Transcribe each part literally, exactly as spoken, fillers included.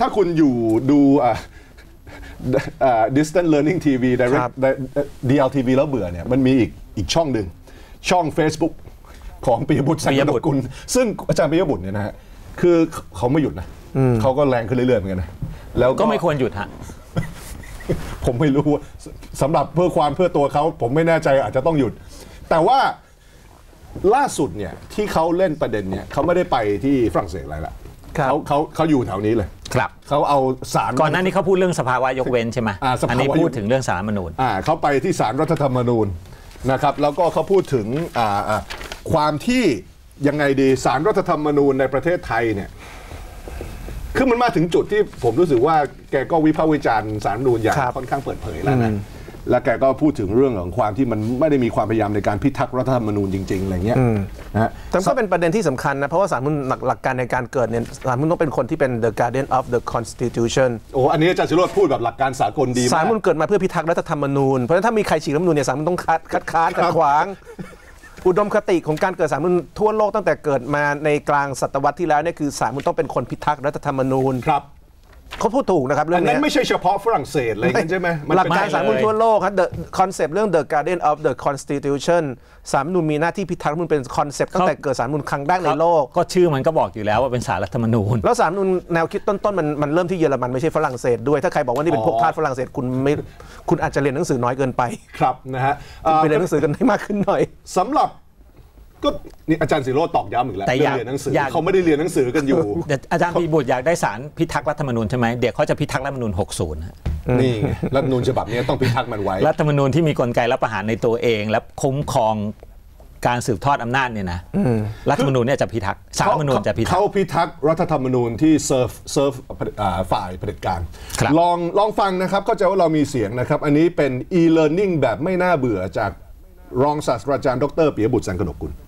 ถ้าคุณอยู่ดูอ่า distant learning ที วี direct ดี แอล ที วี แล้วเบื่อเนี่ยมันมีอีกอีกช่องหนึ่งช่อง Facebook ของปิยบุตรแสงกนกกุลซึ่งอาจารย์ปิยบุตรเนี่ยนะฮะคือเขาไม่หยุดนะเขาก็แรงขึ้นเรื่อยๆเหมือนกันนะแล้วก็ไม่ควรหยุดฮะผมไม่รู้สำหรับเพื่อความเพื่อตัวเขาผมไม่แน่ใจอาจจะต้องหยุดแต่ว่าล่าสุดเนี่ยที่เขาเล่นประเด็นเนี่ยเขาไม่ได้ไปที่ฝรั่งเศสอะไรละเขาเขาเขาอยู่แถวนี้เลยครับเขาเอาศาลก่อนหน้านี้เขาพูดเรื่องสภาวะยกเว้นใช่ไหมอ่าอันนี้พูดถึงเรื่องศาลรัฐธรรมนูญอ่าเขาไปที่ศาลรัฐธรรมนูญนะครับแล้วก็เขาพูดถึงอ่าอ่าความที่ยังไงดีศาลรัฐธรรมนูญในประเทศไทยเนี่ยคือมันมาถึงจุดที่ผมรู้สึกว่าแกก็วิพากษ์วิจารณ์ศาลรัฐธรรมนูญอย่างค่อนข้างเปิดเผยแล้วนะและแกก็พูดถึงเรื่องของความที่มันไม่ได้มีความพยายามในการพิทักษ์รัฐธรรมนูญจริงๆอะไรเงี้ยนะแต่ก็เป็นประเด็นที่สำคัญนะเพราะว่าศาลรัฐธรรมนูญหลักการในการเกิดเนี่ยศาลรัฐธรรมนูญต้องเป็นคนที่เป็น the guardian of the constitution โอ้อันนี้อาจารย์ศิโรจน์พูดแบบหลักการสากลดีมากศาลรัฐธรรมนูญเกิดมาเพื่อพิทักษ์รัฐธรรมนูญเพราะฉะนั้นถ้ามีใครฉีกรัฐธรรมนูญเนี่ยศาลรัฐธรรมนูญต้องคัดคัดค้านขัดขวางอุดมคติของการเกิดศาลรัฐธรรมนูญทั่วโลกตั้งแต่เกิดมาในกลางศตวรรษที่แล้วเนี่ยคือศาลรัฐธรรมนูญต้องเป็นคนพิทักษ์รัฐธรรมนูญครับเขาพูดถูกนะครับเรื่องนี้นั้นไม่ใช่เฉพาะฝรั่งเศสอะไรอย่างนั้นใช่ไหมหลักการศาลรัฐธรรมนูญทั่วโลกครับ the concept เรื่อง the guardian of the constitution ศาลรัฐธรรมนูญมีหน้าที่พิทักษ์รัฐธรรมนูญเป็นคอนเซปต์ตั้งแต่เกิดศาลรัฐธรรมนูญครั้งแรกในโลกก็ชื่อมันก็บอกอยู่แล้วว่าเป็นศาลรัฐธรรมนูญแล้วศาลรัฐธรรมนูญแนวคิดต้นๆมันมันเริ่มที่เยอรมันไม่ใช่ฝรั่งเศสด้วยถ้าใครบอกว่านี่เป็นพวกทาสฝรั่งเศสคุณไม่คุณอาจจะเรียนหนังสือน้อยเกินไปครับนะฮะไปเรียนหนังสือกันให้มากขึ้นหน่อยสำหรับก็นี่อาจารย์ศิโรจน์ตอกย้ำอีกแล้วแต่เรียนหนังสือเขาไม่ได้เรียนหนังสือกันอยู่อาจารย์ปิยบุตรอยากได้ศาลพิทักษ์รัฐธรรมนูญใช่ไหมเดี๋ยวเขาจะพิทักษ์รัฐธรรมนูญหกสิบนี่รัฐธรรมนูญฉบับนี้ต้องพิทักษ์มันไว้รัฐธรรมนูญที่มีกลไกรัฐประหารในตัวเองและคุ้มครองการสืบทอดอำนาจเนี่ยนะรัฐธรรมนูญเนี่ยจะพิทักษ์ศาลรัฐธรรมนูญจะพิทักษ์เขาพิทักษ์รัฐธรรมนูญที่เซิร์ฟเซิร์ฟฝ่ายเผด็จการลองลองฟังนะครับเข้าใจว่าเรามีเสียงนะครับอันนี้เป็น e-learning แบบไม่น่าเบื่อจากรองศาสตราจารย์ดรปิยบุตรแสงกนกกุล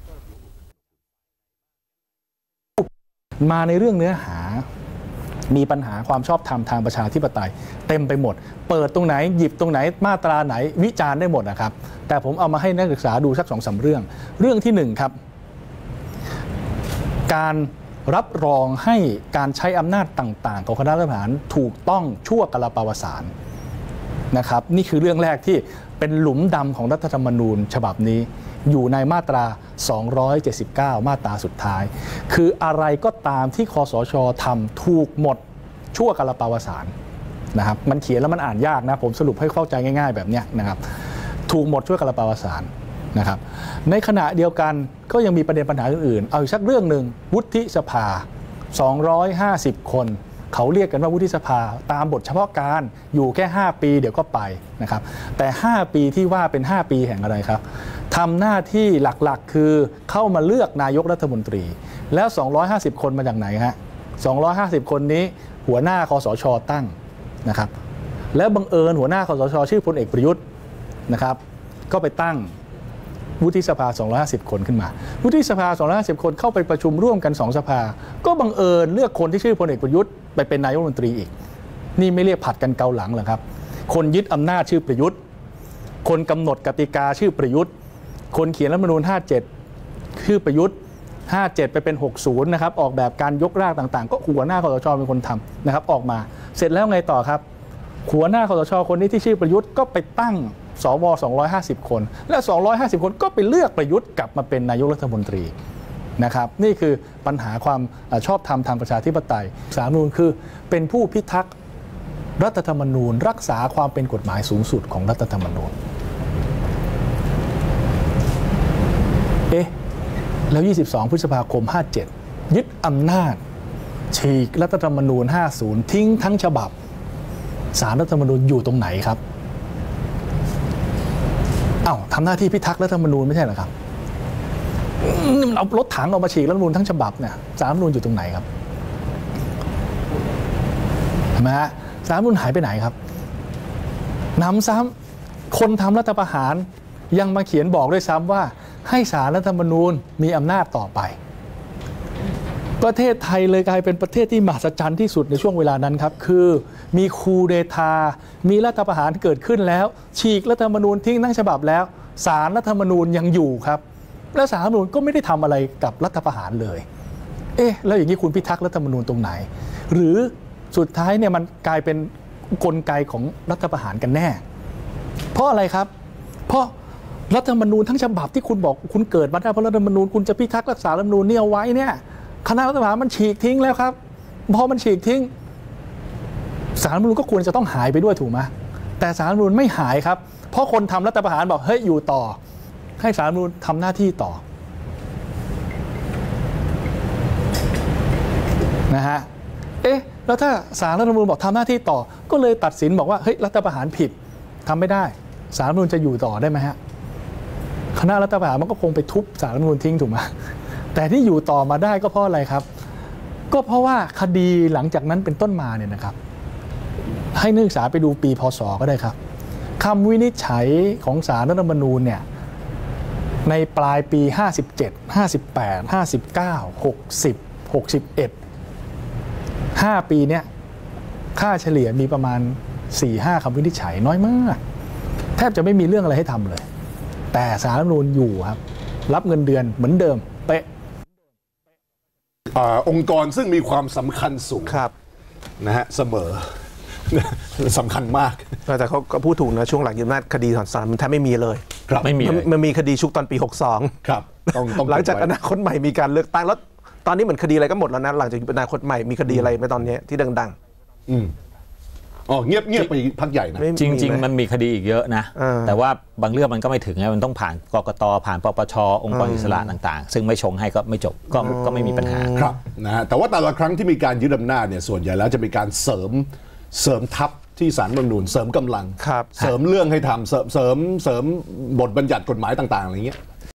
มาในเรื่องเนื้อหามีปัญหาความชอบธรรมทางประชาธิปไตยเต็มไปหมดเปิดตรงไหนหยิบตรงไหนมาตราไหนวิจารณ์ได้หมดนะครับแต่ผมเอามาให้นักศึกษาดูสักสองสามเรื่องเรื่องที่หนึ่งครับการรับรองให้การใช้อำนาจต่างๆของคณะรัฐประหารถูกต้องชั่วกาลปวสานนะครับนี่คือเรื่องแรกที่เป็นหลุมดำของรัฐธรรมนูญฉบับนี้อยู่ในมาตราสองร้อยเจ็ดสิบเก้ามาตราสุดท้ายคืออะไรก็ตามที่คสช.ทำถูกหมดชั่วกาลปวสานนะครับมันเขียนแล้วมันอ่านยากนะผมสรุปให้เข้าใจง่ายๆแบบนี้นะครับถูกหมดชั่วกาลปวสานนะครับในขณะเดียวกันก็ยังมีประเด็นปัญหาอื่นๆเอาอีกสักเรื่องหนึ่งวุฒิสภาสองร้อยห้าสิบคนเขาเรียกกันว่าวุฒิสภาตามบทเฉพาะการอยู่แค่ห้าปีเดี๋ยวก็ไปนะครับแต่ห้าปีที่ว่าเป็นห้าปีแห่งอะไรครับทำหน้าที่หลักๆคือเข้ามาเลือกนายกรัฐมนตรีแล้วสองร้อยห้าสิบคนมาจากไหนฮะสองร้อยห้าสิบคนนี้หัวหน้าคสช.ตั้งนะครับแล้วบังเอิญหัวหน้าคสช.ชื่อพลเอกประยุทธ์นะครับก็ไปตั้งวุฒิสภาสองร้อยห้าสิบคนขึ้นมาวุฒิสภาสองร้อยห้าสิบคนเข้าไปประชุมร่วมกันสองสภาก็บังเอิญเลือกคนที่ชื่อพลเอกประยุทธ์ไปเป็นนายกรัฐมนตรีอีกนี่ไม่เรียกผัดกันเกาหลังเหรอครับคนยึดอำนาจชื่อประยุทธ์คนกำหนดกติกาชื่อประยุทธ์คนเขียนรัฐธรรมนูญห้าสิบเจ็ดชื่อประยุทธ์ห้าสิบเจ็ดไปเป็นหกสิบนะครับออกแบบการยกร่างต่างๆก็หัวหน้าคสช.เป็นคนทำนะครับออกมาเสร็จแล้วไงต่อครับหัวหน้าคสช.คนนี้ที่ชื่อประยุทธ์ก็ไปตั้งสวสองร้อยห้าสิบคนและสองร้อยห้าสิบคนก็ไปเลือกประยุทธ์กลับมาเป็นนายกรัฐมนตรีนะครับนี่คือปัญหาความชอบธรรมทางประชาธิปไตยศาลรัฐธรรมนูญคือเป็นผู้พิทักษ์รัฐธรรมนูญรักษาความเป็นกฎหมายสูงสุดของรัฐธรรมนูญเอ๊ะแล้วยี่สิบสองพฤษภาคมห้าสิบเจ็ดยึดอำนาจฉีกรัฐธรรมนูญห้าสิบทิ้งทั้งฉบับศาลรัฐธรรมนูญอยู่ตรงไหนครับอ้าวทำหน้าที่พิทักษ์รัฐธรรมนูญไม่ใช่เหรอครับเอารถถังออกมาฉีกรัฐธรรมนูญทั้งฉบับเนี่ยศาลรัฐธรรมนูญอยู่ตรงไหนครับเห็นไหมฮะศาลรัฐธรรมนูญหายไปไหนครับนำซ้ำคนทำรัฐประหารยังมาเขียนบอกด้วยซ้ำว่าให้ศาลรัฐธรรมนูญมีอำนาจต่อไปประเทศไทยเลยกลายเป็นประเทศที่มหัศจรรย์ที่สุดในช่วงเวลานั้นครับคือมีคูเดทามีรัฐประหารเกิดขึ้นแล้วฉีกรัฐธรรมนูญทิ้งทั้งฉบับแล้วศาลรัฐธรรมนูญยังอยู่ครับและศาลรัฐธรรมนูญก็ไม่ได้ทำอะไรกับรัฐประหารเลยเอ๊ะแล้วอย่างนี้คุณพิทักษ์รัฐธรรมนูญตรงไหนหรือสุดท้ายเนี่ยมันกลายเป็นกลไกของรัฐประหารกันแน่ เพราะอะไรครับ เพราะรัฐธรรมนูญทั้งฉบับที่คุณบอกคุณเกิดมาได้เพราะรัฐธรรมนูญคุณจะพิทักษ์รักษารัฐธรรมนูญนี่เอาไว้เนี่ยคณะรัฐประหารมันฉีกทิ้งแล้วครับพอมันฉีกทิ้งศาลรัฐธรรมนูญก็ควรจะต้องหายไปด้วยถูกไหมแต่ศาลรัฐธรรมนูญไม่หายครับเพราะคนทำรัฐประหารบอกเฮ้ยอยู่ต่อให้ศาลรัฐธรรมนูญทำหน้าที่ต่อนะฮะเอ๊ะแล้วถ้าศาลรัฐธรรมนูญบอกทำหน้าที่ต่อก็เลยตัดสินบอกว่าเฮ้ยรัฐประหารผิดทำไม่ได้ศาลรัฐธรรมนูญจะอยู่ต่อได้ไหมฮะคณะรัฐประหารมันก็คงไปทุบศาลรัฐธรรมนูญทิ้งถูกไหมแต่ที่อยู่ต่อมาได้ก็เพราะอะไรครับก็เพราะว่าคดีหลังจากนั้นเป็นต้นมาเนี่ยนะครับให้นักศึกษาไปดูปีพศก็ได้ครับคำวินิจฉัยของศาลรัฐธรรมนูญเนี่ยในปลายปีห้าสิบเจ็ด ห้าสิบแปด ห้าสิบเก้า หกสิบ หกสิบเอ็ด ห้าปีเนี่ยค่าเฉลี่ยมีประมาณ สี่ห้า คำวินิจฉัยน้อยมากแทบจะไม่มีเรื่องอะไรให้ทำเลยแต่ศาลรัฐธรรมนูญอยู่ครับรับเงินเดือนเหมือนเดิมเป๊ะองค์กรซึ่งมีความสำคัญสูงครับนะฮะเสมอ สำคัญมากแต่เขาก็พูดถูกนะช่วงหลังยึดอำนาจคดีถอนศาลมันแทบไม่มีเลยครับไม่มีมันเลยมันมีคดีชุกตอนปีหกสองครับต้องต้องหลังจากเบอไว้นาคตใหม่มีการเลือกตั้งแล้วตอนนี้เหมือนคดีอะไรก็หมดแล้วนะหลังจากอนาคตใหม่มีคดีอะไรไหมตอนนี้ที่ดังอืมอ๋อเงียบเงียบไปพักใหญ่นะไม่จริงไหๆ มันมีคดีอีกเยอะนะเออแต่ว่าบางเรื่องมันก็ไม่ถึงไงมันต้องผ่านกกตผ่านปปชองค์กรอิสระต่างๆ ซึ่งไม่ชงให้ก็ไม่จบก็ก็ไม่มีปัญหาครับนะฮะแต่ว่าแต่ละครั้งที่มีการยึดอำนาจเนี่ยส่วนใหญ่แล้วจะมีการเสริมเสริมทัพที่ศาลรัฐธรรมนูญเสริมกำลังครับเสริมเรื่องให้ทำเสริมเสริมเสริมบทบัญญัติกฎหมายต่างๆอะไรเงี้ย